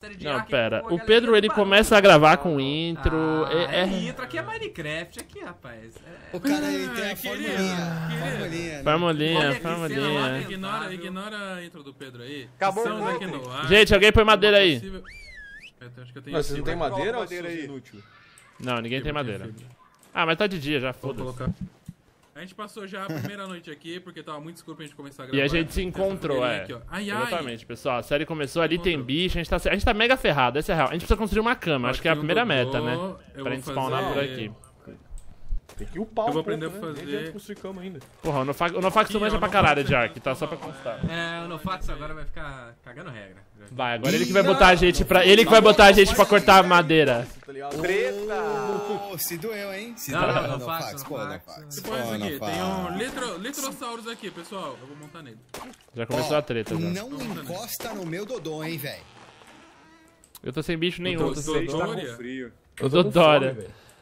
Não, pera. O Pedro, ele começa a gravar com intro. Intro aqui é Minecraft, aqui, rapaz. O cara aí tem a formulinha. Formulinha. Ignora a intro do Pedro aí. Acabou Estamos o aqui no ar. Gente, alguém põe madeira aí. Acho que eu tenho Mas você não tem madeira ou madeira aí? inútil? Não, ninguém tem madeira. Ah, mas tá de dia já, Vou foda-se. colocar. A gente passou já a primeira noite aqui, porque tava muito escuro pra gente começar a gravar. E a gente se encontrou, Aqui, ó. Exatamente, pessoal. A série começou ali, tem bicho, a gente tá mega ferrado, essa é a real. A gente precisa construir uma cama, acho que é a primeira meta, né? Pra gente spawnar por aqui. Tem que upar Eu vou um pouco, aprender a né? fazer- Nem adianta construir cama ainda. Porra, o Nofax tu manja pra caralho de Ark, tá? Só pra constar. O Nofax agora vai ficar cagando regra. Vai, agora ele que vai botar a gente pra. Ele que vai botar a gente pra cortar a madeira. Tá ligado? Treta! Se doeu, hein? Se Não, doeu, não, Fax. não Pô, fax. não Fax. Depois isso aqui, tem um Litrosaurus aqui, pessoal. Eu vou montar nele. Já começou a treta, já. Não encosta no meu Dodô, hein, velho. Eu tô sem bicho nenhum. tô sem- Dória. Frio. Eu tô Dória.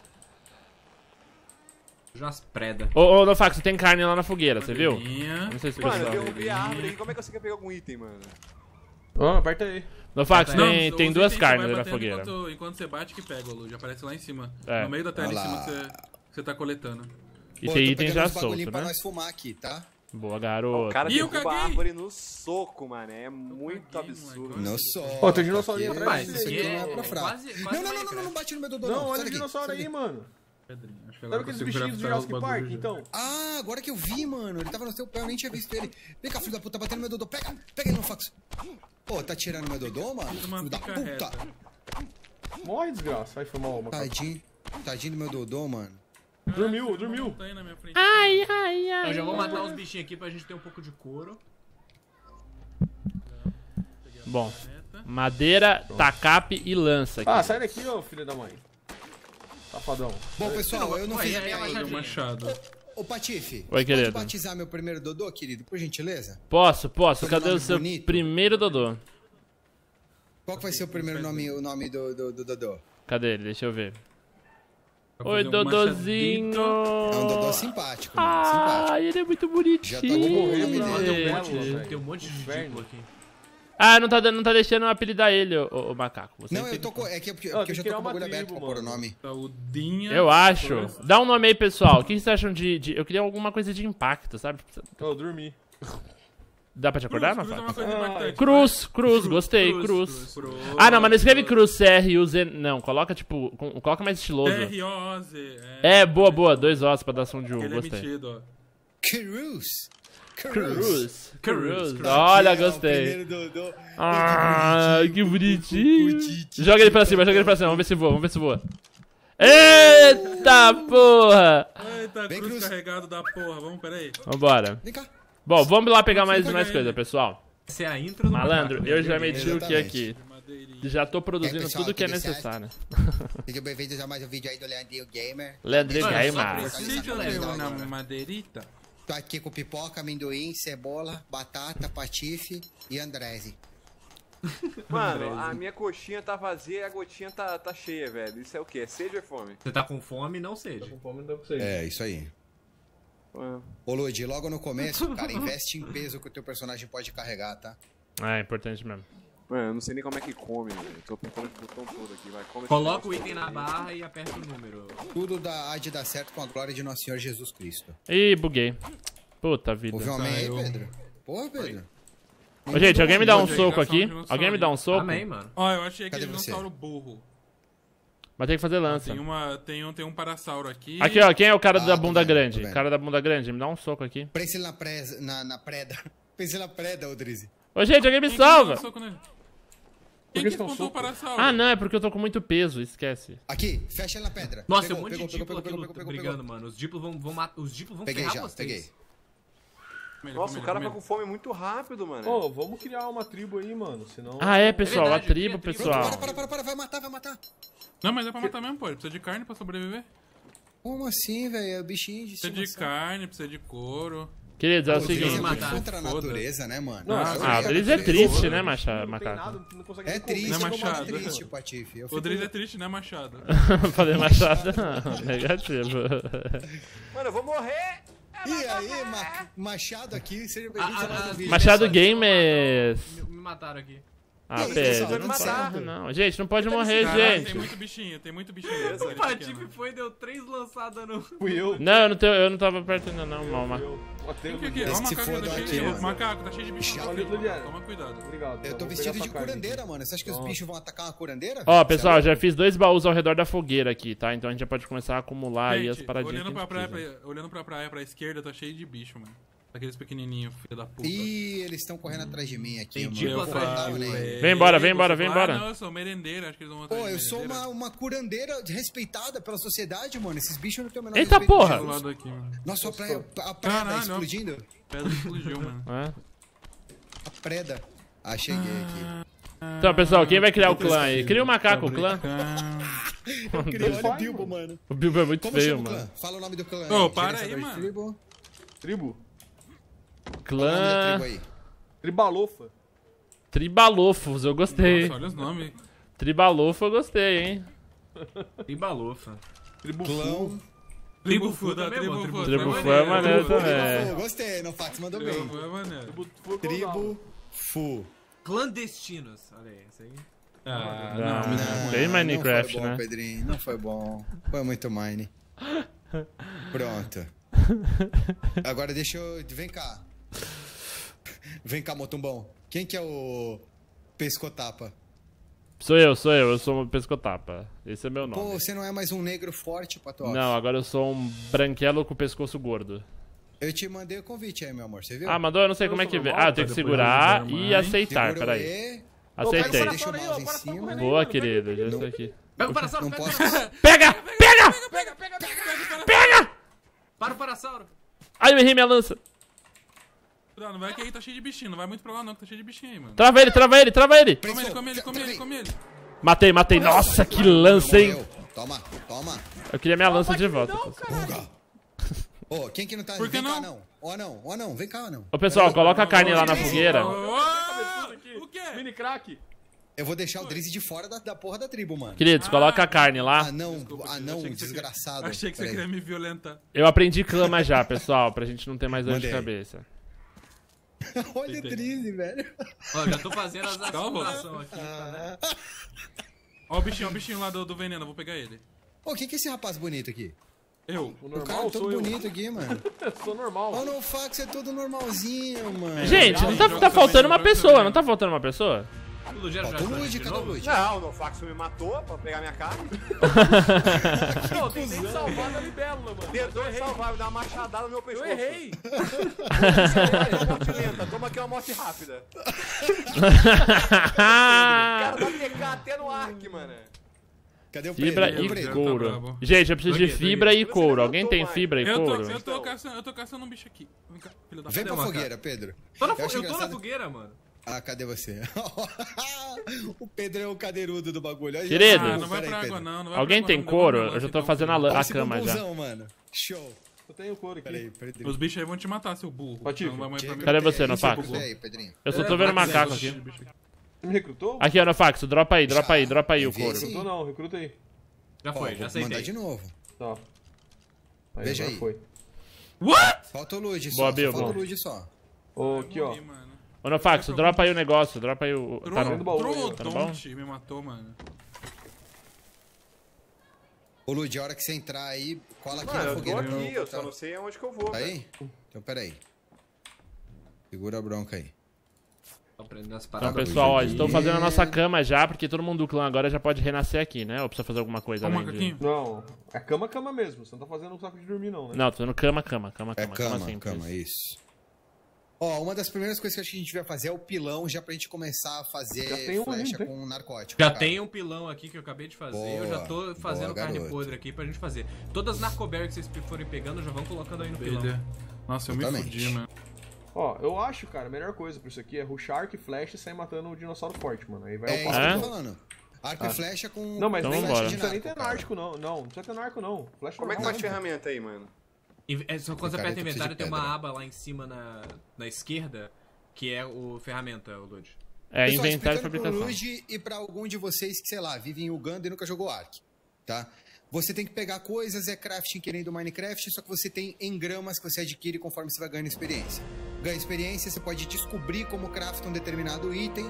Já as preda. Ô, Nofax, tem carne lá na fogueira, você viu? Madeirinha. Não sei se o Mano, eu pessoal. derrubei a árvore aqui. Como é que você quer pegar algum item, mano? Ó, aperta aí. Nofax, Não, tem os duas itens carnes você ali vai na batendo fogueira. Enquanto você bate que pega, Lu. Já aparece lá em cima. É. No meio da tela em Olha cima lá. que você tá coletando. E Pô, tem eu tô item pegando já uns bagulhinho solto, pra né? nós fumar aqui, tá? Boa, O garoto. cara Ih, eu derruba a caguei. árvore no soco, mano. É muito caguei, absurdo. moleque. No sol. Ó, tem dinossaurinho aqui, atrás Isso aqui não é pra fraco. quase Não, não bate no meu Dodô, Não, não. olha Sai o daqui, dinossauro sai aí, daqui. mano. Pedrinho. Acho que Sabe agora aqueles eu consigo bichinhos do craftar os Jurassic Park, bagulhos. então? Ah, agora que eu vi, mano. Ele tava no seu pé, eu nem tinha visto ele. Vem cá, filho da puta, batendo no meu Dodô. Pega ele no fax. Pô, tá tirando meu Dodô, mano? Uma Filho da pica puta. reta. Morre, desgraça. Vai, foi mal, macaco. Tadinho do meu Dodô, mano. Dormiu. Tá aí na minha frente. Eu já vou matar os bichinhos aqui pra gente ter um pouco de couro. Bom, madeira, tacape e lança aqui. Ah, sai daqui, ô filho da mãe. Safadão. Bom, pessoal, eu não fiz a minha Olha o ainda. machado. Ô, Patife, Oi, você querido. pode batizar meu primeiro Dodô, querido, por gentileza? Posso. Cadê nome o seu bonito. primeiro Dodô? Qual que vai ser o primeiro nome, o nome do Dodô? Cadê ele? Deixa eu ver. Vai Oi, fazer um Dodozinho. É um Dodô simpático, mano, simpático. Ah, ele é muito bonitinho. Já tá morrendo, gente. Tem um monte de Inferno. diplo aqui. Ah, não tá deixando eu apelidar ele, ô macaco. Você Não, tem eu tô que- com... É que porque Ó, eu tem já que tô com criar o bagulho uma aberto tribo, pra pôr o mano. nome. Saudinha. Eu acho. Dá um nome aí, pessoal. O que vocês acham de... Eu queria alguma coisa de impacto, sabe? Eu dormi. Dá pra te acordar, não, Cruz é uma Fax? coisa impactante. Cruz, gostei, cruz. Ah, não, mas não escreve cruz, C-R-U-Z, não. Coloca, tipo, coloca mais estiloso. R-O-Z. É, boa, 2 ossos pra dar som de U, Ele é gostei. metido, ó. Cruz. Cruz. Olha, Aqui é o gostei. primeiro Dodô. Ah, que bonitinho. Joga ele pra cima, vamos ver se voa, Eita porra! Eita, Vem, cruz Cruz. carregado da porra. Vamos, peraí. Vambora. Vem cá. Bom, vamos lá pegar mais Pega coisa, ele. pessoal. Essa é a intro do Malandro, macaco, eu já né? meti o que Exatamente. aqui? Madeirinha. Já tô produzindo pessoal, tudo que é tudo certo? necessário. Sejam bem-vindos a mais um vídeo aí do Leandrinho Gamer. Leandro Mano, Gaima. Precisa Legal, de uma agora. madeirita? Tô aqui com pipoca, amendoim, cebola, batata, patife e Andrese. Mano, a minha coxinha tá vazia e a gotinha tá cheia, velho. Isso é o quê? É sede ou é fome? Você tá com fome, não sede. Com fome não dá pra você. É, isso aí. Mano. Ô, Lud, logo no começo, cara, investe em peso que o teu personagem pode carregar, tá? É importante mesmo. Mano, eu não sei nem como é que come, velho. Tô apertando o botão todo aqui, vai. Come esse Coloca o negócio item todo na aqui. barra e aperta o número. Tudo há de dar certo com a glória de nosso Senhor Jesus Cristo. Ih, buguei. Puta vida. Ouviu um amém aí, Caiu. Pedro? Porra, Pedro. Ô, gente, alguém me dá um Pode aí, soco caçar um aqui? dinossauro. Alguém me dá um soco? Amém, mano. Ó, eu achei Cadê aquele você? dinossauro burro. Mas tem que fazer lança. Tem um parasauro aqui. Aqui, ó, quem é o cara Ah, da tô bunda vendo, tô grande? vendo. Cara da bunda grande, me dá um soco aqui. Pense na preda. Na preda. Pense na preda, ô Drizzy. Ô, gente, alguém me Quem que deu salva! um soco nele? que Quem que você dá um espantou o soco? parasauro? Ah, não, é porque eu tô com muito peso, esquece. Aqui, fecha ele na pedra. Nossa, Pegou, tem um monte pegou, de diplo pegou, aqui pegou, brigando, mano. Os diplos vão matar. Os diplos vão Peguei ferrar já, vocês. peguei. Nossa, o cara tá com fome muito rápido, mano. Ô, vamos criar uma tribo aí, mano. Senão. Ah, é, pessoal, verdade, a tribo, cria tribo. pessoal. Para, vai matar. Não, mas é pra matar mesmo, pô. Ele precisa de carne pra sobreviver. Como assim, velho? É bichinho de Precisa de estimação. carne, precisa de couro. Queridos, é o O Drizzy é seguinte. muito matar. contra a natureza, né, mano? Não, Ah, o Drizzy é triste, né, macaco? Não tem nada, não consegue É nem comer. triste, Não é como é machado. triste, Patife. Eu O fico- Driz é triste, né, Machado? Falei machado, não. Negativo. Mano, eu vou morrer! E aí, Machado aqui, seja bem-vindo a mais um vídeo. Machado Gamers. Me mataram aqui. Ah, Ih, Pedro, pessoal, não não pode certo. não. Gente, não pode morrer, Caralho, tem gente. muito bichinho, tem muito bichinho. O Patife foi e deu 3 lançadas no... Fui eu. Não, eu não tava perto ainda não, mal. Eu matei o Fica aqui, Ludiano. ó, o Se macaco foda tá cheio aqui, de... ó. Macaco, tá cheio de bichinho. Já, aqui, Ludiano. Toma cuidado. Obrigado. Eu tô vou vestido pegar de sua carne curandeira, aqui. mano. Você acha que os bichos vão atacar uma curandeira? Ó, velho? pessoal, Você é já fiz 2 baús ao redor da fogueira aqui, tá? Então a gente já pode começar a acumular aí as Gente, paradinhas olhando que a pra gente praia, precisa. olhando pra praia, pra esquerda, tá cheio de bicho, mano. Aqueles pequenininhos, filho da puta. Ih, eles estão correndo atrás de mim aqui, Tem mano. tipo Eu vou atrás de matar mim, o Ney. velho. Vem embora, vem Ei, embora, você vem fala, embora. não, eu sou merendeira, acho que eles vão atrás Pô, de eu sou merendeira. uma curandeira respeitada pela sociedade, mano. Esses bichos não têm o menor Eita, respeito. porra! Do lado aqui, mano. Nossa, a praia tá Caralho, explodindo? Pedra explodiu, mano. É. A preda. Ah, cheguei aqui. Então, pessoal, quem vai criar o clã aí? Cria o macaco, o clã. Olha o Bilbo, mano. O Bilbo é muito Como feio, chama o mano. clã? Fala o nome do clã. Ô, para Gerenciador aí, de mano. Tribo. Tribo? Qual o nome da Clã tribo aí? Tribalofa. Tribalofos, eu gostei. Nossa, olha os nomes. Tribalofo eu gostei, hein? E balofa. Tribo Clão. Tribo Fuda, também é bom, Tribo Tribo Tribo Fu Fu é maneiro também. Pô, gostei, no fax mandou bem. Tribo é maneiro. Tribo Fu. Clandestinos. Olha aí, isso aí. Ah, Não, não, não. Tem Minecraft, não foi bom, né? Pedrinho, não foi bom. Foi muito mine. Pronto. Agora deixa eu... Vem cá. Vem cá, Motumbão. Quem que é o pescotapa? Sou eu sou um pescotapa. Esse é meu Pô, nome. você não é mais um negro forte, Patoca? Não, agora eu sou um branquelo com pescoço gordo. Eu te mandei o convite aí, meu amor, você viu? Ah, mandou? Eu não sei como é que vê. normal, Ah, eu tenho que depois segurar eu vou e dar aceitar, Segura o peraí. E. Aceitei. Deixa o mouse em cima. Boa, querido, já estou aqui. Pega o Parasauro, Não pega posso... Pega! Pega! Pega! Para o Parasauro. Ai, eu errei minha lança. Não vai que aí tá cheio de bichinho, não vai muito pra lá não, que tá cheio de bichinho aí, mano. Trava ele, trava ele, trava ele. Come ele, come ele, come ele, come ele. Matei. Nossa, que lança, hein? Morreu. Toma, toma. Eu queria minha lança de volta. Buga. Ô, quem que não tá... Por que vem cá, não? não. Ó, não, vem cá, não. Ô, pessoal, coloca a carne lá na Ô, fogueira. O quê? Mini crack. Eu vou deixar o Drizzy de fora da porra da tribo, mano. Queridos, coloca a carne lá. Anão, Achei que você desgraçado. Achei que você Peraí. queria me violentar. Eu aprendi clama já, pessoal, pra gente não ter mais dor de Mandei. cabeça. Olha o Drizzy, velho. Ó, já tô fazendo as Calma. assombrações aqui. Tá, né? Ó o bichinho lá do veneno, eu vou pegar ele. Ô, quem que é esse rapaz bonito aqui? Eu. O O cara normal todo sou eu. bonito aqui, mano. Sou normal. Ó, no fax é todo normalzinho, mano. Gente, não tá faltando uma pessoa, não tá faltando uma pessoa? O Lugero já Faltou tá luz de de cada novo? luz. Não, o Nofaxo me matou pra pegar minha carne. Não, tentei salvar da libélula, mano. Tentou salvar, me dar uma machadada no meu pescoço. Eu errei. Uma morte lenta, toma aqui uma morte rápida. O cara vai pegar até no arc, mano. Cadê o Fibra Pedro? e Cadê o Pedro? couro. brabo. Gente, eu preciso de Aqui, fibra e Você couro. não Alguém tô tem mais. fibra e couro? Eu tô caçando um bicho aqui. Vem cá, filho da Vem pra puta. fogueira, Pedro. Eu acho tô na engraçado- fogueira, mano. Ah, cadê você? O Pedro é o cadeirudo do bagulho. Olha Querido. Ah, não vai Peraí, pra água Pedro. não, não vai Alguém pra tem água, não, couro? derruba Eu já meu tô lance, fazendo então. a Esse cama já. bumbuzão, mano. Show. Eu tenho couro aqui. Peraí, Pedrinho. Os bichos aí vão te matar, seu burro. Patife. Então não vai mais pra mim. Cadê você, no Esse fax? bugou aí, Pedrinho. Eu só tô vendo macaco aqui. Você me recrutou? Aqui, ó, no fax, dropa aí o vi couro. esse. Recrutou não, recruta aí. Já Ó, foi, já vou aceitei. mandar de novo. Tá. Veja agora aí. Foi. What? Falta o Lud só. Boa, Só Bilbo. falta o Lud só. Ô, aqui, ó. Morri, mano. Ô, no fax, dropa aí o negócio, dropa aí o... Tá dentro do no... baú. Trodonte me matou, mano. Ô, Lud, a hora que você entrar aí, cola aqui Mano, na eu tô fogueira. aqui, eu só não sei aonde que eu vou. Tá velho. aí? Então, peraí. Segura a bronca aí. Tô aprendendo as Então, paradas. pessoal, ó, Hoje em estou dia. fazendo a nossa cama já, porque todo mundo do clã agora já pode renascer aqui, né? Ou precisa fazer alguma coisa Ó o além de... macaquinho. Não, é cama mesmo. Você não tá fazendo um saco de dormir, não, né? Não, tô fazendo cama É simples. cama, isso. Ó, uma das primeiras coisas que eu acho que a gente vai fazer é o pilão, já pra gente começar a fazer Já tem um ali, flecha tem? com narcótico. Já cara. tem um pilão aqui que eu acabei de fazer. Eu já tô Boa, fazendo boa, carne garoto. podre aqui pra gente fazer. Todas as narcoberry que vocês forem pegando, já vão colocando aí no pilão. Beleza. Nossa, eu me Exatamente. fudi, mano. Ó, eu acho, cara, a melhor coisa pra isso aqui é rushar arco e flash e sair matando o dinossauro forte, mano. Aí vai É isso upar. que eu É? tô falando. Arco e flecha com Não, mas Então nem vambora. não precisa nem ter cara. narco, não. Não precisa ter narco, não. Flash Como é que normal. faz ferramenta aí, mano? Só quando você Cara, aperta eu preciso inventário, de tem uma pedra. aba lá em cima na esquerda, que é o ferramenta, o Lud. É, Pessoal, inventário e explicando pro fabricação. Luigi e pra algum de vocês que, sei lá, vive em Uganda e nunca jogou Ark, tá? Você tem que pegar coisas, é crafting que nem do Minecraft, só que você tem engramas que você adquire conforme você vai ganhando experiência. Ganha experiência, você pode descobrir como crafta um determinado item,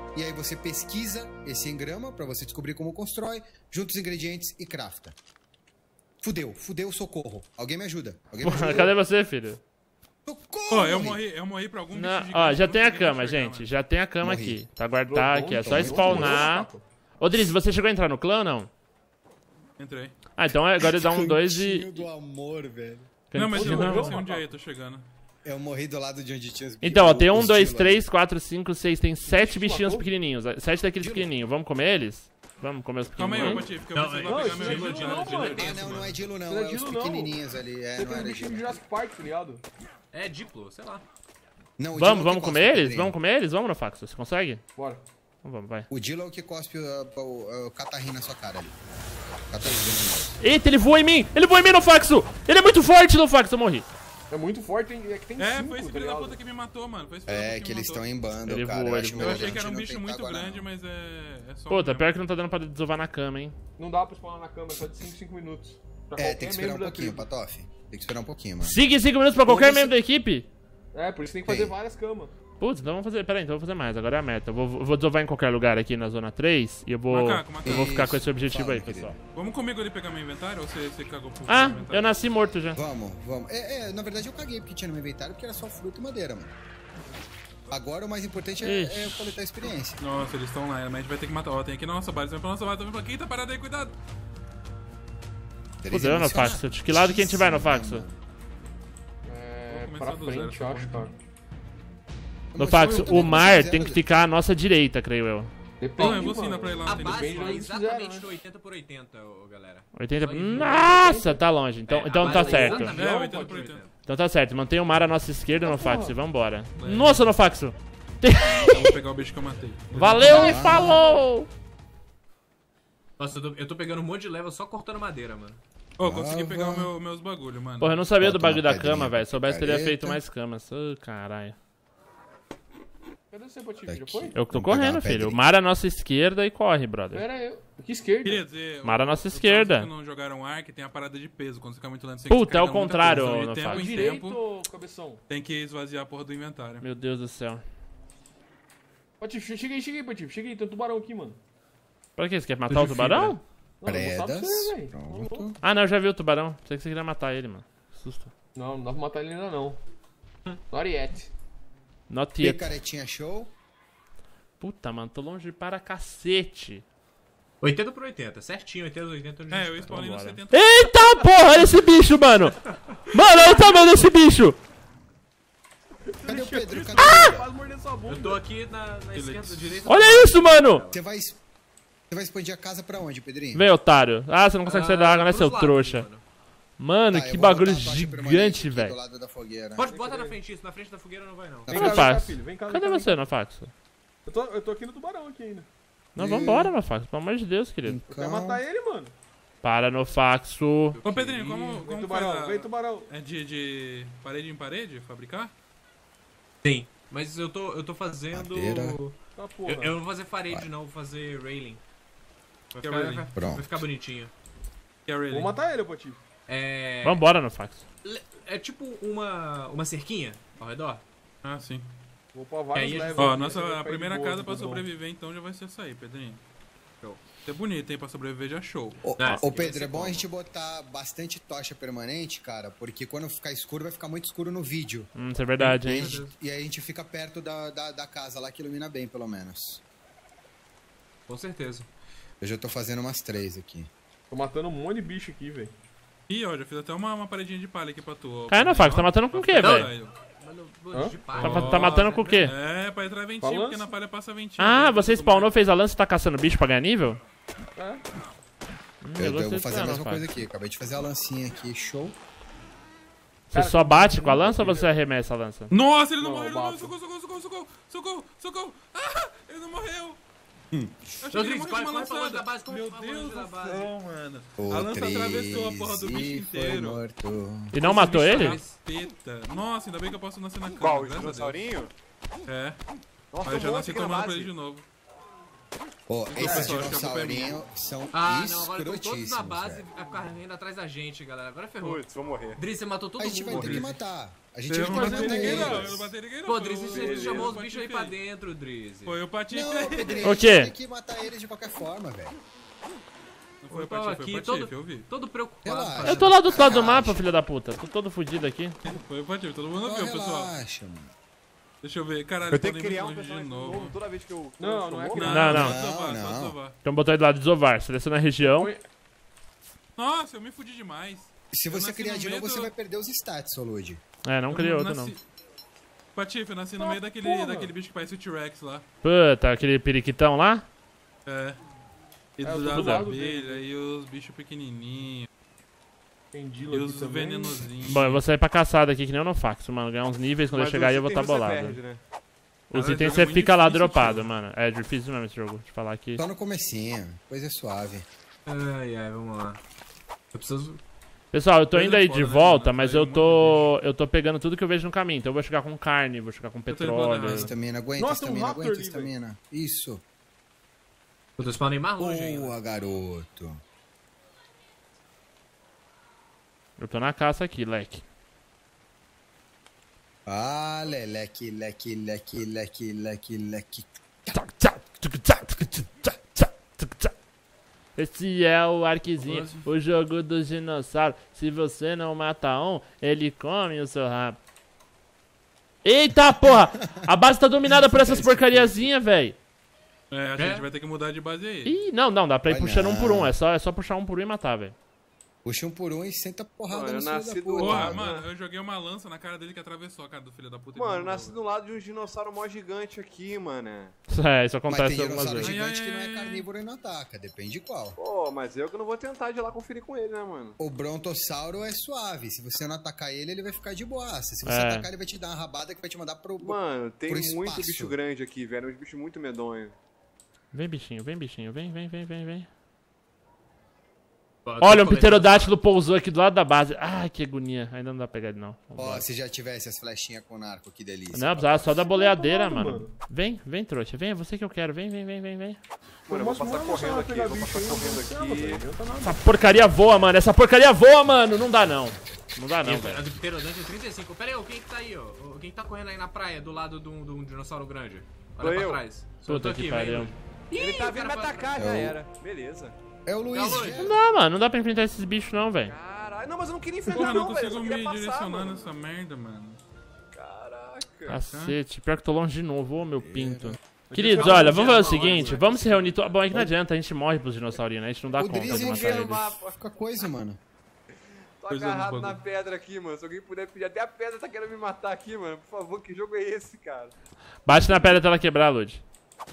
e aí você pesquisa esse engrama pra você descobrir como constrói, junta os ingredientes e crafta. Fudeu, socorro. Alguém me ajuda. Cadê você, filho? Socorro! Ó, eu morri pra algum bicho gigante. Ó, já que tem eu a não cama, consegui enxergar, gente. mano. Já tem a cama Morri. aqui. Tá guardar aqui, é só Onde? spawnar. Ô, Driz, você chegou a entrar no clã ou não? Entrei. Ah, então agora dá um 2 e... Cantinho do amor, velho. Não, mas eu Não. não sei onde é, eu tô chegando. Eu morri do lado de onde tinha os Então, ó, tem 1, os 2, Dilo 3, 4, 5, 6, tem 7 bichinhos matou? pequenininhos. 7 daqueles pequenininhos. Vamos comer eles? Vamos comer os Calma aí, ô pequenininhos? Patife, que eu Não, preciso não, lá pegar isso meu não é Dilo. Dilo, não, Dilo mano. é tenso, Ah, não mano. é Dilo não, Não é é os Dilo, não. pequenininhos ali, Você não tem um era bichinho de Dilo. Jurassic Park, tá ligado? É Diplo, sei lá. Não, o Dilo é o Vamos que cospe comer o eles? Pedrinho. Vamos comer eles? Vamos no Faxo, você consegue? Bora. Então vamos, vai. O Dilo é o que cospe o catarrinho na sua cara ali. Catarrinho. Eita, ele voa em mim! Ele voa em mim no Faxo! Ele é muito forte no Faxo, eu morri. É muito forte, é que tem É, 5, foi esse tá filho da ligado? puta que me matou, mano. Foi esse filho da puta É, que me eles matou. estão em bando, Ele cara. voa, acho ele melhor Eu a achei gente que era um não bicho tentar muito agora, grande, não. mas é só Puta, um pior que não tá dando pra desovar na cama, hein? Não dá pra spawnar na cama, é só de 5 minutos. Pra É, qualquer tem que esperar um membro da pouquinho, tribo. Patof. Tem que esperar um pouquinho, mano. Siga 5 minutos pra qualquer Onde membro você- da equipe? É, por isso tem que fazer Tem. várias camas. Putz, então vamos fazer. Pera aí, então eu vou fazer mais. Agora é a meta. Eu vou desovar em qualquer lugar aqui na zona 3 e eu vou. Macaco. Eu vou ficar com esse Isso, objetivo fala, aí, querido. pessoal. Vamos comigo ali pegar meu inventário ou você cagou pro Ah, inventário? eu nasci morto já. Vamos. Na verdade eu caguei porque tinha no meu inventário, porque era só fruta e madeira, mano. Agora o mais importante é Ixi. coletar experiência. Nossa, eles estão lá, mas a gente vai ter que matar. Ó, tem aqui na nossa base, vai pra nossa base, também pra quem tá parado aí, cuidado. Eles Fudeu no emocionam- Faxo. De que lado que a gente vai no Faxo? Mano. É, Vou começar pra do zero, frente, eu tá acho, bom. tá. No Faxo, o mar tem que ficar à nossa direita, creio eu. Depende, Não, eu vou sim, mano. dá pra ir lá, A não tem base Depende de é onde exatamente fizeram, no 80 por 80, ô, galera. 80. Só em- Nossa, tá longe. Então, É, então a tá base é certo. exatamente É, no 80 por 80. 80. Então tá certo. Mantém o mar à nossa esquerda no Faxo e vambora. Nossa, no Faxo. Eu vou pegar o bicho que eu matei. Valeu e falou! Nossa, eu tô pegando um monte de level só cortando madeira, mano. Ô, consegui pegar meus bagulho, mano. Porra, eu não sabia do Falta uma bagulho da pedrinha cama, velho. Se soubesse, teria picareta. feito mais camas. Ô, caralho. Cadê você, Patife? Tá Já aqui. foi? Eu tô Vamos pegar correndo, uma filho. O pedrinha. mar à nossa esquerda e corre, brother. Pera aí. Que esquerda? Queria dizer... Mar à nossa os esquerda. que não jogaram Ark tem a parada de peso. Quando você fica muito lento, você Puta, é o descarrega muita contrário, coisa. no De tempo fato. em Direito tempo, ou cabeção? tem que esvaziar a porra do inventário. Meu Deus do céu. Patife, chega aí, Patife. Chega aí, tem um tubarão aqui, mano. Pra que? Você quer matar o tubarão? Não, eu vou mostrar pra Predas. você, velho. Pronto. Ah, não, eu já vi o tubarão. Pensei que você queria matar ele, mano. Que susto. Não, não dá pra matar ele ainda não. Not yet. Not yet. Picaretinha show. Puta, mano, tô longe para cacete. 80 por 80, certinho, 80 por 80 onde a É, gente eu tá. spawnei no Vambora. 70. Eita porra, olha esse bicho, mano. Mano, olha o tamanho desse bicho. Cadê o Pedro? Cadê o Pedro? Quase mordendo sua bunda. Eu tô aqui na esquerda, direita. Olha isso, mano. Você vai expandir a casa pra onde, Pedrinho? Vem, otário. Ah, você não consegue sair da água, né, pros seu lados, trouxa? mano. Mano, Tá, que eu vou bagulho botar a tocha permanente gigante, aqui velho. Do lado da fogueira. Pode botar na frente isso, na frente da fogueira não vai não. Tá Não, Vem não cá, faz. filho. Vem cá, Cadê vem cá, você, Nofaxo? Eu tô aqui no tubarão aqui ainda. Não, vambora, Nofaxo. Pelo amor de Deus, querido. Eu quero matar ele, mano. Para, Nofaxo. Ô, Pedrinho, como Vem faz tubarão, a... vem tubarão. É de parede em parede fabricar? Sim. Mas eu tô fazendo... Madeira. Tá, porra. Eu não vou fazer parede não, vou fazer railing. Que é railing? Pronto. Vai ficar bonitinho. Que é railing. Vou matar ele, Patife. É... Vambora, Nofaxo. É tipo uma cerquinha ao redor. Ah, sim. Vou pôr vários Aí a gente- levels. Ó, aqui, você vai a ficar de primeira boa, casa pra tubarão. sobreviver então já vai ser essa aí, Pedrinho. Show. Isso é bonito, hein? Pra sobreviver já show. Ô, Ah, esse ô, aqui vai Pedro, ser é bom bom. a gente botar bastante tocha permanente, cara, porque quando ficar escuro, vai ficar muito escuro no vídeo. Isso é verdade, E, hein? e aí a gente fica perto da casa lá, que ilumina bem, pelo menos. Com certeza. Eu já tô fazendo umas 3 aqui. Tô matando um monte de bicho aqui, velho. Ih, ó, já fiz até uma paredinha de palha aqui pra tu. ó. Cai, Nofaxo, tá matando com o quê, Não, velho? Mano, de palha. Tá matando com o quê? É, pra entrar ventinho, Balança. porque na palha passa ventinho. Ah, né? você spawnou, fez a lança e tá caçando bicho pra ganhar nível? É. Eu gostei vou disso, fazer a não, mesma coisa Nofaxo. aqui. Acabei de fazer a lancinha aqui, show. Você só bate com a lança ou você arremessa a lança? Nossa, ele não Não, morreu, eu não, bato. socorro. Ah, ele não morreu. Eu achei que ele Rodrigues, morreu de uma corre pra longe da lançada. base, corre Meu pra Deus longe do da base. céu, mano. O A lança atravessou a porra do bicho 13 foi inteiro. morto. E não matou bicho ele? Capeta. Nossa, ainda bem que eu posso nascer na cama, Qual? O graças a Deus. dinossaurinho? É. Nossa, Aí eu já um monte nasci aqui na tomando pra base. ele de novo. Ó, esses dinossaurinhos são Ah, não, agora estão todos escrotíssimos, na base velho. correndo atrás da gente, galera. Agora ferrou. Putz, vou morrer. Driz, você matou todo A gente vai mundo. ter que matar. A gente Eu vai não ter que matei matar ninguém, não. Eu eles. não matei ninguém, não. Pô, Driz, você Beleza, chamou os eu bichos aí patife. pra dentro, Driz. Foi o Patife. Não, Pedrinho, O a gente quê? tem que matar eles de qualquer forma, velho. Não foi o Eu tava Patife, aqui foi o todo, Patife, eu vi. todo preocupado. Relaxa. fazendo- Eu tô lá do outro lado do Relaxa. mapa, filho da puta. Tô todo fudido aqui. Foi o Patife, todo mundo Só viu, pessoal. relaxa, mano. Deixa eu ver. Caralho, Eu tenho que podem criar um longe personagem de novo novo. toda vez que eu... Não, não é Não, Não, não. Só desovar, Não, só não. desovar. Então botou aí do lado de Zovar. Seleciona a região. Põe- Nossa, eu me fudi demais. Se Eu você nasci criar no de meio novo, você do- vai perder os stats, Solude. É, não criei Eu outro, não. nasci- Patife, eu nasci no meio daquele bicho que parece o T-Rex lá. Puta, aquele periquitão lá. É. E eu tô das do lado abelhas, dele. e os bichos pequenininhos, Tem e Dilo aqui os também. venenosinhos. Bom, eu vou sair pra caçada aqui, que nem o Nofax, mano. Ganhar uns níveis, quando eu Mas chegar aí eu vou item estar você bolado. perde, né? Os Cara, itens esse você jogo é muito fica lá difícil, dropado, tio. mano. É difícil mesmo esse jogo, de falar aqui. Só no comecinho, coisa suave. Ai, ai, vamos lá. Eu preciso... Pessoal, eu tô Coisa indo aí foda, de né, volta, mano? mas Vai eu tô pegando tudo que eu vejo no caminho. Então eu vou chegar com carne, vou chegar com tô petróleo. embora. Estamina, aguenta, Nossa, tem um estamina, raptor aguenta, ali, estamina. Isso. Eu tô spawnando mais longe ainda. Boa, garoto. Eu tô na caça aqui, leque. Ah, leque, leque, leque, leque, leque, leque. Esse é o Arquezinho, o jogo dos dinossauros. Se você não mata um, ele come o seu rabo. Eita porra! A base tá dominada por essas porcariazinhas, velho. É, a gente vai ter que mudar de base aí. Ih, não, dá pra ir Vai puxando um por um. não. É só puxar um por um e matar, velho. Puxa um por um e senta porrada Mano, no eu filho nasci da do- puta. Porra, Tá, mano, eu joguei uma lança na cara dele que atravessou a cara do filho da puta. Mano, eu nasci do lado de um dinossauro mó gigante aqui, mano. É, isso Mas acontece tem algumas dinossauro vezes. gigante Ai, que não ai, é ai. carnívoro e não ataca, depende de qual. Pô, mas eu que não vou tentar de ir lá conferir com ele, né, mano? O brontossauro é suave, se você não atacar ele, ele vai ficar de boaça. Se você É. atacar, ele vai te dar uma rabada que vai te mandar pro... Mano, tem Pro muito espaço. bicho grande aqui, velho. Uns bichos muito medonhos. Vem, bichinho, vem, bichinho. Vem, vem, vem, vem, vem. Ó, Olha, um tô pterodátilo pousou aqui do lado da base. Ai, que agonia. Ainda não dá pra pegar ele, não. Ó, Vambora. se já tivesse as flechinhas com narco, que delícia. Não, precisava só da boleadeira, Tá mano. mano. Vem, vem, trouxa. Vem, é você que eu quero. Vem, vem, vem, vem, vem. Mano, eu vou passar correndo aqui, pegar vou bicho passar aí, correndo não aqui. adianta nada. Essa porcaria voa, mano. Essa porcaria voa, mano. Não dá, não. Não dá, não, A velho. do pterodante é 35. Pera aí, quem que tá aí, ó? Quem que tá correndo aí na praia do lado de um dinossauro grande? Olha Sou pra eu. trás. Sou eu, tô Puta que aqui, pariu. velho. Ele tá vindo me atacar, já É o- era. Beleza. É o Luiz. Luiz. já. Não dá, mano. Não dá pra enfrentar esses bichos, não, velho. Caralho. Não, mas eu não queria enfrentar Porra, não não, velho. Eu consigo só me queria passar, direcionar mano. nessa merda, mano. Caraca. Cacete. Pior que tô longe de novo. Ô, meu pinto. Queridos, olha, vamos fazer o seguinte. Vamos se reunir. Bom, é que não adianta. A gente morre pros dinossaurinhos, né? A gente não dá O conta Drizzy de matar vê no eles. mapa. Fica coisa, mano. Tô Coisa agarrado no na bagulho. pedra aqui, mano. Se alguém puder pedir. Até a pedra tá querendo me matar aqui, mano. Por favor, que jogo é esse, cara? Bate na pedra até ela quebrar, Lud.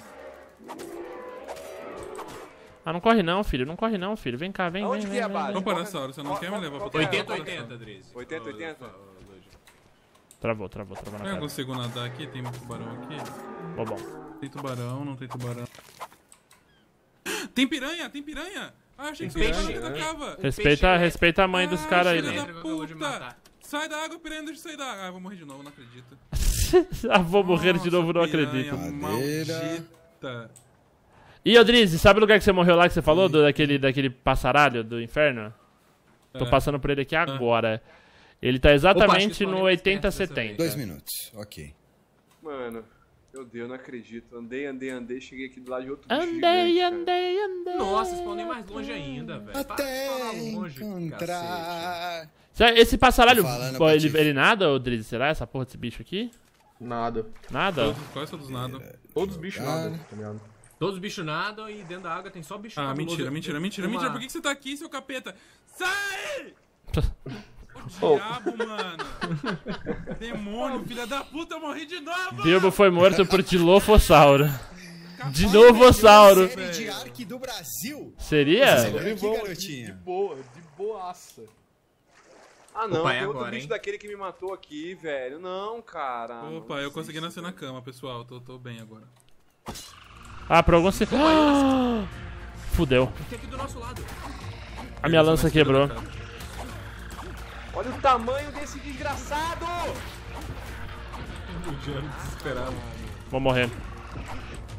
Ah, não corre não, filho. Não corre não, filho. Vem cá, vem, vem, Aonde que vem, é a vem, base? vem. Opa, Parasauro, você não quer me levar pra qual que é? 80, Qual que é? 80, Driz. 80, 80? Travou na Eu pedra. consigo nadar aqui, tem tubarão aqui. Bom, bom. Tem tubarão, não tem tubarão. Tem piranha, tem piranha! Ah, achei que Tem você peixe, não né? atacava. Respeita a mãe dos Ah, caras aí, filha né? da Acabou de puta! matar. Sai da água, piranha, deixa eu sair da água. Ah, eu vou morrer de novo, não acredito. Ah, vou morrer de novo, não Nossa, acredito. piranha maldita. E, ô Drizzy, sabe o lugar que você morreu lá que você falou? Daquele passaralho do inferno? Tô É. passando por ele aqui agora. Ele tá exatamente Opa, acho que no mais perto 80-70. 2 minutos, ok. Mano, meu Deus, não acredito. Andei, cheguei aqui do lado de outro bicho Andei, gigante, cara. andei. Nossa, spawnei mais longe ainda, velho. Até longe, cacete. encontrar... Esse passaralho, Tô falando, pô, ele, Patife. ele nada, ô Drizzy? Será essa porra desse bicho aqui? Nada. Nada? Quais são dos nada? Todos os bichos Cara. nada, tá ligado? Todos os bichos nadam e dentro da água tem só bicho Ah, cabuloso. mentira. Uma- Por que você tá aqui, seu capeta? Sai! Oh. O diabo, mano. Demônio, filha da puta, eu morri de novo! Bilbo foi morto por Dilofossauro. Capaz, Dilofossauro. Série de Ark do Brasil. Seria? Olha aqui, Vivão, garotinho. de boa, de boaça. Ah, não, Opa, é tem outro agora, bicho hein? daquele que me matou aqui, velho. Não, cara. Opa, não eu consegui existe, nascer na cama, pessoal. Tô bem agora. Ah, por algum... Fudeu. Tem aqui do nosso lado. A minha lança quebrou. Olha o tamanho desse desgraçado! Desesperado. Vou morrer.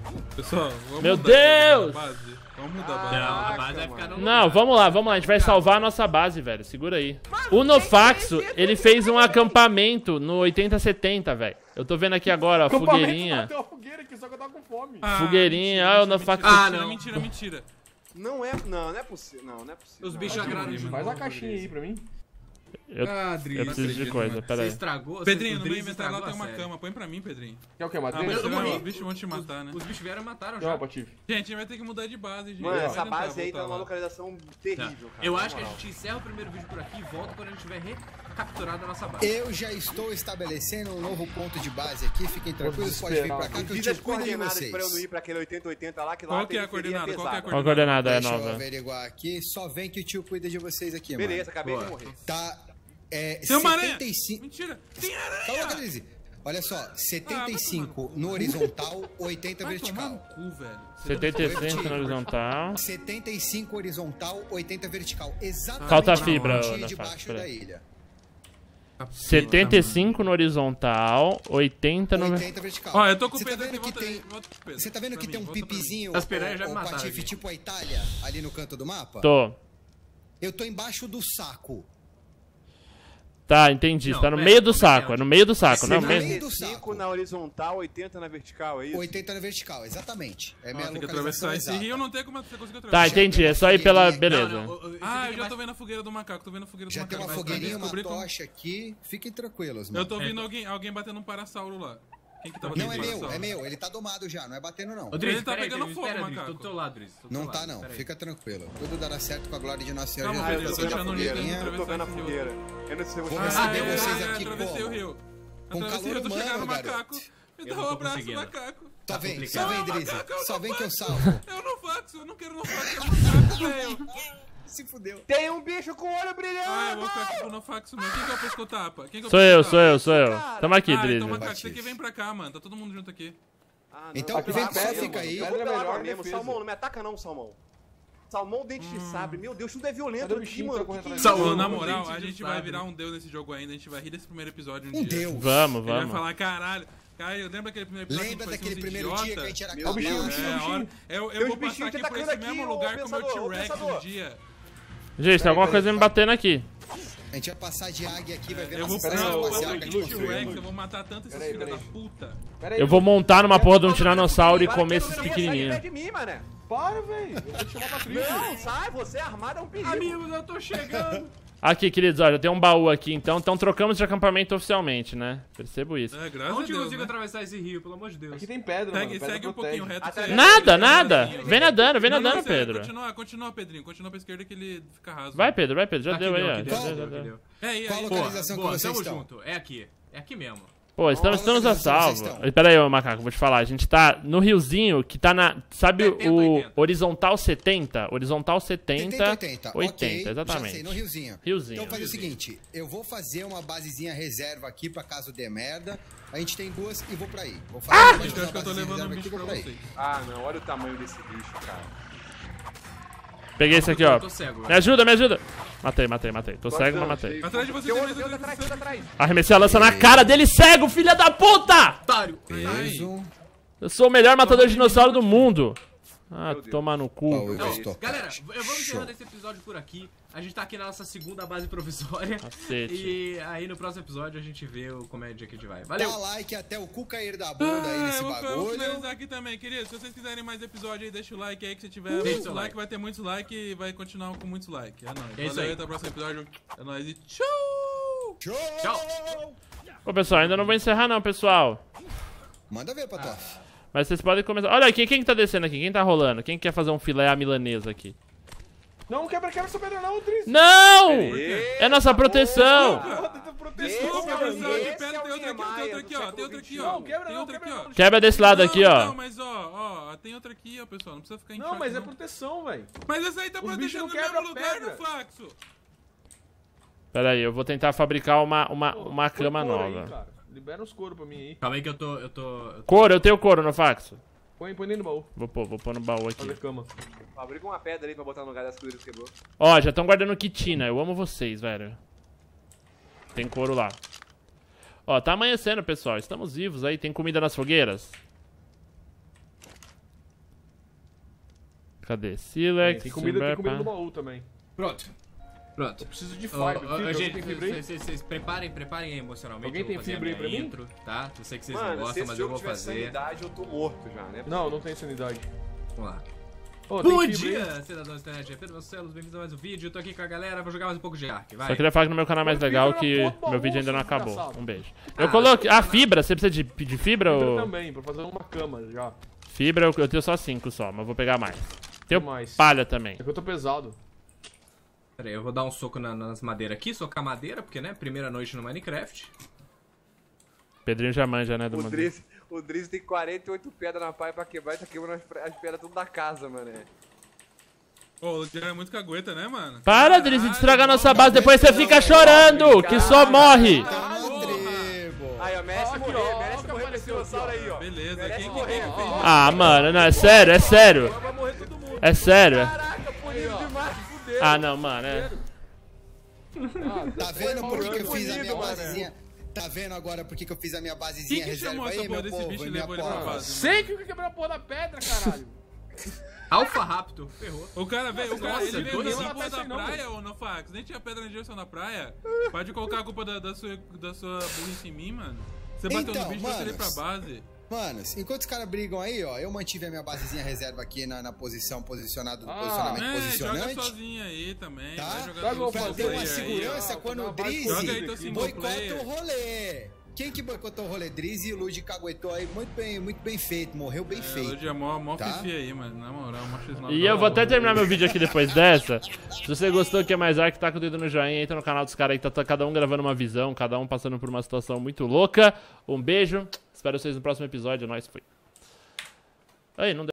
Pessoal, vamos Meu mudar Deus! a base. Vamos mudar a Não, base. a base vai ficar no Não, vamos lá, a gente vai salvar a nossa base, velho. Segura aí. O Nofaxo, ele fez um acampamento no 8070, velho. Eu tô vendo aqui agora, ó, fogueirinha. Tem uma fogueira aqui, só que eu tava com fome. Fogueirinha, mentira, o Nofaxo. mentira. Não é possível. Não é possível. Os bichos agraram de Faz novo, a caixinha aí pra mim. Eu preciso de coisa, pera Você aí. estragou? Pedrinho, o no meu Drizzy inventário lá estragou tem uma a série. cama. Põe pra mim, Pedrinho. Quer o que, Ah, Matheus? mas eu morri. os bichos vão te matar, né? Os bichos vieram e mataram já. Não, Patife. Gente, a gente vai ter que mudar de base, gente. Mano, Não essa vai adiantar base aí tá voltar numa lá. localização terrível, cara. Eu na acho que a moral. gente encerra o primeiro vídeo por aqui e volta quando a gente tiver recapturado a nossa base. Eu já estou estabelecendo um novo ponto de base aqui. Fiquem tranquilos, pode vir pra cá que eu Diz te as cuido de coordenadas vocês. pra eu não ir pra aquele 8080 lá, que lá Qual que é a periferia coordenada? Qual que é a pesada. Qual a coordenada é Deixa eu nova? averiguar aqui. Só vem que o tio cuida de vocês aqui, mano. Beleza, acabei de Boa. morrer. Tá. É, Tem uma aranha! 75. Mentira! Tem Calma, aranha! Cris. Olha só, 75 no horizontal, 80 Vai tomar no vertical. cu, velho. 75 na horizontal. 75 horizontal, 80 vertical. Exatamente Falta na fibra, pontinha Ana de Fácil, baixo da peraí. ilha. 75 no horizontal, 80 no... 80 vertical. Ó, eu tô com o Você tá Pedro vendo aqui, que tem... volta pro Pedro. Você tá vendo Pra que mim, tem um volta pra mim. pipizinho, As piranhas já me o mataram patife aqui. tipo a Itália, ali no canto do mapa? Tô. Eu tô embaixo do saco. Tá, entendi. Você Não, tá no pera, meio do como é que é? saco. É no meio do saco, não? meio Meio... do 75 saco. na horizontal, 80 na vertical, é isso? 80 na vertical, exatamente. É Ó, minha tem que localização atravessar esse exata. rio, não tem como você conseguir Tá, atravessar. entendi. É só ir pela... Não, Beleza. Ah, eu já tô vendo a fogueira do macaco, tô vendo a fogueira do Já macaco. tem uma mas fogueirinha, uma descobri como- tocha aqui. Fiquem tranquilos, Eu mano. tô vendo alguém batendo um parasauro lá. Quem que tá batendo Não, é um meu, parasauro? é meu. Ele tá domado já, não é batendo não. Ô, Drizzy, Ele tá pera aí, pegando Drizzy, fogo, espera, Drizzy, macaco. tô do teu lado, Drizzy. tô do teu Não lado, tá não, pera aí. fica tranquilo. Tudo dará certo com a glória de Nossa Senhora Calma, Jesus. Pedro, Vou eu tô fazer deixando uma o link, fogueirinha. Eu tô vendo a fogueira. Eu não sei se Vou você receber vai vocês aqui atravessei o como? rio. Com Atravessei o rio, tô calor chegando no humano, macaco. garoto. Me Eu dá não um tô abraço, conseguindo. macaco. Só vem, complicado. só vem, Não, Drizzy. macaco, eu Só não vem que eu faço. salvo. Eu não faxo, eu não quero no faxo, eu não faço, velho. Se fudeu. Tem um bicho com olho Ah, eu brilhando! vou ficar aqui pro Nofaxo mesmo. Quem que é o pescotapa? Quem que é o Sou eu, pescotapa? sou eu. Tamo aqui, Ah, então, Drizzy. macaco, você que vem pra cá, mano. Tá todo mundo junto aqui. Ah, não. Então, Aqui vem, tem só pedra, fica mano. aí. Eu Pedra vou é pela melhor água mesmo. defesa. Salmão, não me ataca não, Salmão. Salmão, dente de sabre. Meu Deus, tudo é violento Cadê o aqui, bichinho mano. que tá correndo Que atrás isso? de mim? Ô, na Salmão, moral, dente a de gente vai sabre. virar um deus nesse jogo ainda. A gente vai rir desse primeiro episódio Um dia. deus. Vamos, Ele vai vamos. falar, caralho. Cara, eu lembro aquele primeiro episódio Lembra que daquele parecia uns primeiro dia que a gente era Meu bichinho, capaz? bichinho. É, a hora, eu Tem uns vou bichinhos passar te aqui por atacando esse aqui, mesmo ô, lugar com o meu pensador, ô, T-Rex pensador. um dia. Gente, tem alguma coisa me batendo aqui. A gente vai passar de águia aqui, vai ver Eu vou nossa Pera aí, nave ô, espacial ô, que a o gente construiu. T-Rex, eu vou matar tanto esses Peraí, filhos da peraí. puta. Pera aí, Eu vou montar numa porra de um tiranossauro e Para comer que eu esses não quero pequenininhos. sair de mim, mané. Para, velho. Eu vou te chamar pra trilha. Não, sai, você armado é um perigo. Amigos, eu tô chegando. Aqui, queridos, olha, tem um baú aqui, então trocamos de acampamento oficialmente, né? Percebo isso. É, graças a Onde eu Deus, consigo né? atravessar esse rio, pelo amor de Deus? Aqui tem pedra, mano. Segue, Pedra segue um protege. pouquinho reto. Atrás- você- Nada! Vem nadando, Não, não, sério, Pedro. Continua, Pedrinho. Continua pra esquerda que ele fica raso. Vai, Pedro, já Aqui deu aí, ó. aqui Já deu, deu, aqui já deu. deu. É aí, Qual aí. localização que Boa, vocês tamo estão? junto. É aqui mesmo. Pô, estamos a localização vocês salvo. estão? Pera aí, ô macaco, vou te falar. A gente tá no riozinho que tá na. Sabe 70, o 80. horizontal 70? Horizontal 70. 80, 80, ok, exatamente. Já sei, no riozinho. Riozinho. Então fazer o seguinte, eu vou fazer uma basezinha reserva aqui pra caso dê merda. A gente tem duas e vou pra aí. Vou fazer uma Gente, eu acho que eu tô basezinha levando um reserva aqui bicho e pra vou pra aí. vocês. Ah, não, olha o tamanho desse bicho, cara. Peguei esse aqui, ó. Eu tô cego, Me velho. ajuda, me ajuda. Matei. Tô cego, mas matei. Atrás de você, Tem tem outro, mais tem outro atrás, tem outro atrás. Arremessei a lança na cara dele, cego, filha da puta! Otário. Peso. Eu sou o melhor matador de dinossauro do mundo. Ah, Deus. toma no cu. Ó, Não, Stop. galera, eu vou encerrando esse episódio por aqui. A gente tá aqui na nossa segunda base provisória. Cacete. E aí no próximo episódio a gente vê o comédia que a gente vai. Dá Valeu! like até o cu cair da bunda aí nesse eu vou bagulho. finalizar aqui também, queridos. Se vocês quiserem mais episódio aí, deixa o like aí que se tiver Deixa muitos o like, like. vai ter muitos like e vai continuar com muitos like. É nóis. É isso Valeu, aí. até o próximo episódio. É nóis e tchau! Tchau! Ô, pessoal, ainda não vou encerrar não, pessoal. Manda ver, Patof. Mas vocês podem começar. Olha aqui, quem que tá descendo aqui? Quem tá rolando? Quem quer fazer um filé à milanesa aqui? Não, quebra essa pedra não, Tris. Não! Ei, É nossa proteção! Tenta proteger. Desculpa, Esse é o pessoal, aqui Niemeyer perto tem outra aqui, tem outra aqui, ó. do Tem outra aqui, século ó. Não, quebra Tem não, outra aqui, quebra ó. não. Quebra desse lado aqui, Não, ó. mas ó, tem outra aqui, ó, pessoal. Não precisa ficar em Não, choque, mas é não. proteção, velho. Mas essa aí tá Os bichos protegendo não no mesmo quebram lugar, pedra. no Flaxo. Pera aí, eu vou tentar fabricar uma cama Põe couro aí, nova. cara. Libera uns couro pra mim aí. Calma aí que eu tô... Couro, eu tenho couro no faxo. Põe dentro do baú. Vou pôr no baú Fazer aqui. cama. Fabrica uma pedra aí pra botar no lugar dessa coisa que quebrou. Ó, já estão guardando quitina. Eu amo vocês, velho. Tem couro lá. Ó, tá amanhecendo, pessoal. Estamos vivos aí. Tem comida nas fogueiras? Cadê? Silex, Tem comida no baú também. Pronto. Eu preciso de fibra. Gente, tem fibra aí? vocês preparem aí emocionalmente. Alguém tem fibra aí pra mim? Intro, tá? Eu sei que vocês Mano, não se gostam, esse mas eu jogo vou tiver fazer. sanidade, eu tô morto já, né? Não tem sanidade. Vamos lá. Ô, Bom tem fibra dia, aí? cidadãos da internet. É Pedro Vasconcelos, bem-vindos a mais um vídeo. Eu tô aqui com a galera, vou jogar mais um pouco de Ark, vai. Só queria falar que no meu canal é mais Mas legal fibra que na porra do meu vídeo ainda não baú, seu acabou. desgraçado. Um beijo. Eu coloquei... Ah, fibra. Você precisa de fibra Fibra ou... também, pra fazer uma cama já. Fibra eu tenho só 5 só, mas vou pegar mais. Tenho mais. palha também. É que eu tô pesado. Pera aí, eu vou dar um soco nas madeiras aqui, socar madeira, porque, né, primeira noite no Minecraft. Pedrinho já manja, né, do mundo. O Drizzy tem 48 pedras na pá pra quebrar e tá quebrando as pedras tudo da casa, mano. Ô, o Ludiano é muito cagueta, né, mano? Para, Drizzy, de estragar nossa base, depois você fica chorando, que só morre. Aí, ó, merece Aqui, morrer, ó, merece que morrer pra esse apareceu aqui, dinossauro aí, ó. Beleza, Merece quem morrer, que ó. Ah, mano, não, é sério, é sério. Vai morrer todo mundo. É sério. Caraca, punido demais, fudeu. Ah, não, mano, é... Tá vendo por que eu fiz a minha Bonito, mano. basezinha? Tá vendo agora por que eu fiz a minha basezinha Quem que chamou reserva essa aí, porra meu desse povo? bicho e minha levou ele pra porra? base? Sei que quebrou a porra da pedra, caralho. Alpha Raptor, ferrou. O cara veio, Nossa, ele veio dois na não porra tá da assim, não, praia, ô Nofax. Nem tinha pedra na direção da praia. Pode colocar a culpa da sua burrice em mim, mano. Você bateu Então, no bicho, trouxe ele pra manos. base. Manos, enquanto os caras brigam aí, ó, eu mantive a minha basezinha reserva aqui na posição, posicionamento Joga posicionante. sozinho aí também. Tá? Vai jogar Pra solo Pra ter player uma aí, segurança ó. quando o Joga aí teu Drizzy single boicota player. o rolê. Quem que boicotou o rolê? Drizzy e o Lud caguetou aí muito bem feito, morreu bem O feito. Lud é mó Tá? fifi aí, mano. Na moral, mó x9. E eu vou até terminar meu vídeo aqui depois dessa. Se você gostou, quer mais Ark, taca o dedo no joinha, entra no canal dos caras aí, tá cada um gravando uma visão, cada um passando por uma situação muito louca. Um beijo, espero vocês no próximo episódio, nós fui. Aí, não deu.